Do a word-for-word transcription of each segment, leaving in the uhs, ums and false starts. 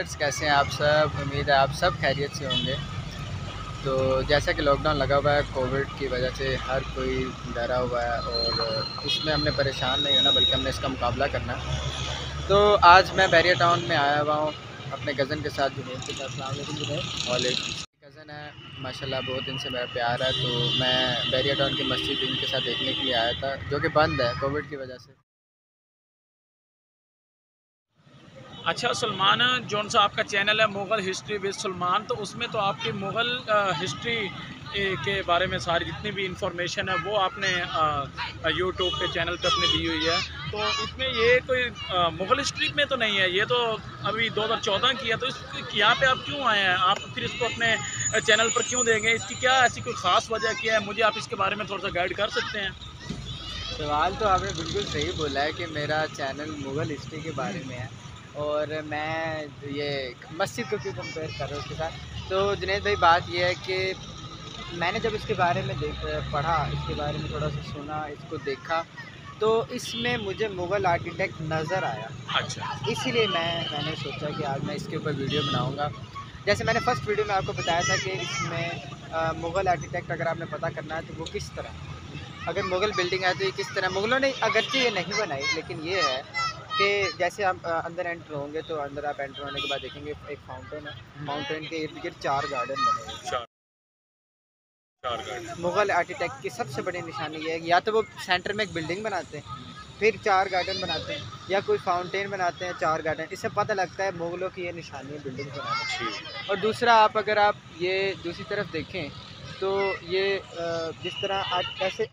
Viewers, कैसे हैं आप सब। उम्मीद है आप सब खैरियत से होंगे। तो जैसा कि लॉकडाउन लगा हुआ है कोविड की वजह से, हर कोई डरा हुआ है और इसमें हमने परेशान नहीं होना बल्कि हमने इसका मुकाबला करना है। तो आज मैं बैरिया टाउन में आया हुआ हूँ अपने कज़न के साथ, जुनैद के साथ। अस्सलाम वालेकुम जुनैद। वालेकुम। कज़न है माशाल्लाह, बहुत दिन से मेरा प्यार है। तो मैं बैरिया टाउन की मस्जिद इनके साथ देखने के लिए आया था, जो कि बंद है कोविड की वजह से। अच्छा सलमान, जौन सा आपका चैनल है मुग़ल हिस्ट्री विद सलमान, तो उसमें तो आपकी मुग़ल हिस्ट्री के बारे में सारी जितनी भी इंफॉर्मेशन है वो आपने यूट्यूब पे चैनल पे अपने दी हुई है। तो इसमें ये कोई मुग़ल हिस्ट्री में तो नहीं है, ये तो अभी दो हज़ार चौदह की है। तो इस यहाँ पे आप क्यों आए हैं? आप फिर इसको अपने चैनल पर क्यों देंगे? इसकी क्या ऐसी कोई ख़ास वजह क्या है? मुझे आप इसके बारे में थोड़ा सा गाइड कर सकते हैं? सवाल तो आपने बिल्कुल सही बोला है कि मेरा चैनल मुग़ल हिस्ट्री के बारे में है और मैं ये मस्जिद को क्यों कंपेयर कर रहा हूँ उसके साथ। तो जुनैद भाई, बात ये है कि मैंने जब इसके बारे में देख पढ़ा, इसके बारे में थोड़ा सा सुना, इसको देखा, तो इसमें मुझे मुग़ल आर्किटेक्ट नज़र आया। अच्छा, इसीलिए मैं मैंने सोचा कि आज मैं इसके ऊपर वीडियो बनाऊँगा। जैसे मैंने फ़र्स्ट वीडियो में आपको बताया था कि इसमें मुग़ल आर्किटेक्ट अगर आपने पता करना है तो वो किस तरह, अगर मुग़ल बिल्डिंग है तो ये किस तरह, मुग़लों ने अगरचे ये नहीं बनाई, लेकिन ये है कि जैसे आप अंदर एंटर होंगे तो अंदर आप एंटर होने के बाद देखेंगे एक फाउंटेन है। फाउंटेन के इर्द गिर्द चार गार्डन बने हुए हैं। चार गार्डन मुग़ल आर्किटेक्ट की सबसे बड़ी निशानी ये है कि या तो वो सेंटर में एक बिल्डिंग बनाते हैं, फिर चार गार्डन बनाते हैं, या कोई फाउंटेन बनाते हैं, चार गार्डन। इससे पता लगता है मुग़लों की ये निशानी है बिल्डिंग बनाना। और दूसरा, आप अगर आप ये दूसरी तरफ देखें तो ये जिस तरह आज ऐसे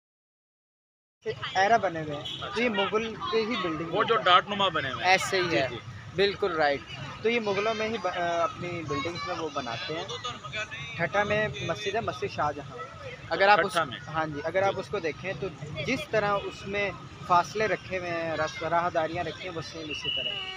एरा बने हुए हैं, तो ये मुग़ल के ही बिल्डिंग, वो जो डाटनुमा बने हुए हैं, ऐसे ही है। बिल्कुल राइट। तो ये मुग़लों में ही ब, अपनी बिल्डिंग्स में वो बनाते हैं। ठट्ठा में मस्जिद है, मस्जिद शाहजहाँ। अगर आप उस हाँ जी, अगर आप उसको देखें तो जिस तरह उसमें फासले रखे हुए हैं, राहदारियाँ रखी हैं, वो सेम इसी तरह।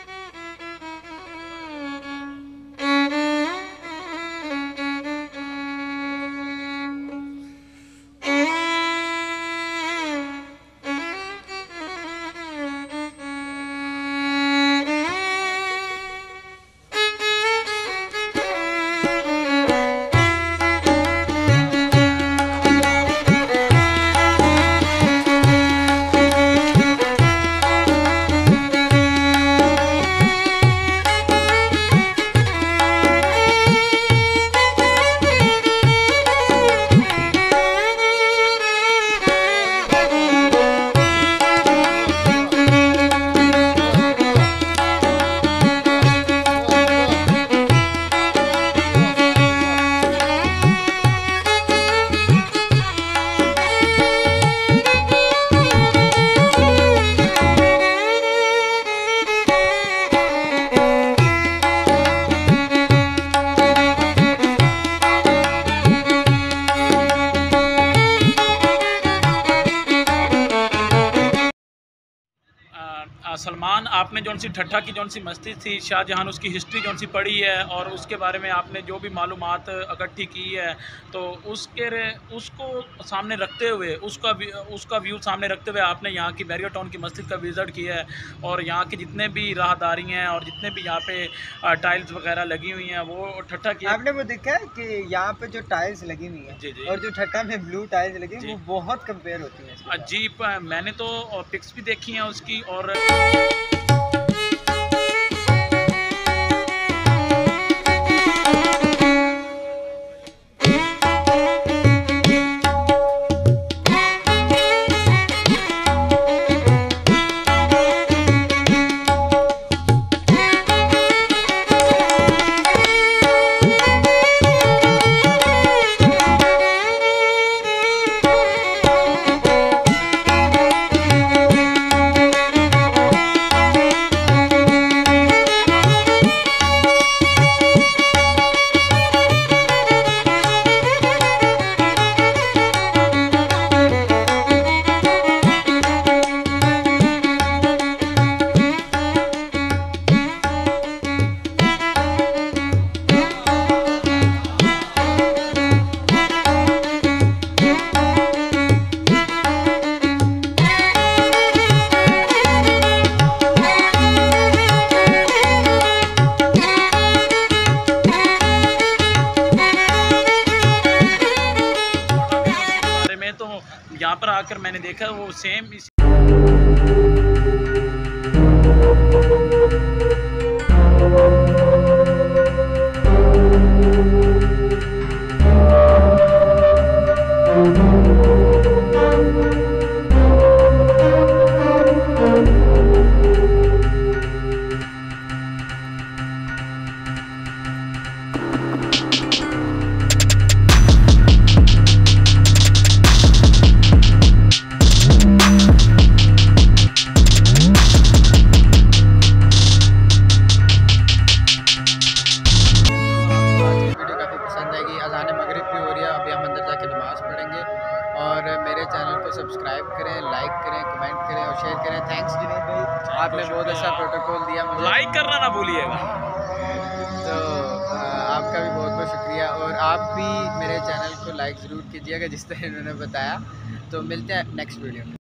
सलमान, आपने जौन सी ठट्ठा की जौन सी मस्जिद थी शाहजहाँ, उसकी हिस्ट्री जौन सी पढ़ी है और उसके बारे में आपने जो भी मालूमात इकट्ठी की है, तो उसके उसको सामने रखते हुए, उसका उसका व्यू सामने रखते हुए आपने यहाँ की बैरिया टाउन की मस्जिद का विज़िट किया है और यहाँ के जितने भी राहदारी हैं और जितने भी यहाँ पे टाइल्स वगैरह लगी हुई हैं वो ठट्ठा की। आपने वो देखा है कि यहाँ पे जो टाइल्स लगी हुई हैं, जी जी, और जो ठट्ठा में ब्लू टाइल्स लगी हैं, वो बहुत कंपेयर होती हैं। जी, मैंने तो पिक्स भी देखी हैं उसकी। और यहाँ पर आकर मैंने देखा वो सेम इस अज़ान मगरिब भी हो रही है। अभी हम अंदर जाके नमाज़ पढ़ेंगे। और मेरे चैनल को सब्सक्राइब करें, लाइक करें, कमेंट करें और शेयर करें। थैंक्स जुनैद भाई, आपने बहुत अच्छा प्रोटोकॉल दिया मुझे। लाइक करना ना भूलिएगा। तो आपका भी बहुत बहुत शुक्रिया। और आप भी मेरे चैनल को लाइक ज़रूर कीजिएगा जिस तरह इन्होंने बताया। तो मिलते हैं नेक्स्ट वीडियो में।